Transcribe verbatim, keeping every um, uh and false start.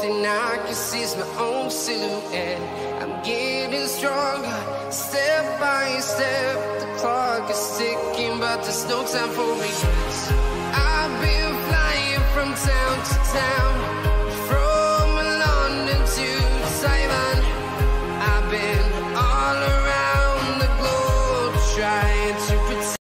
thing I can see is my own silhouette. I'm getting stronger, step by step. The clock is ticking, but there's no time for me. I've been flying from town to town,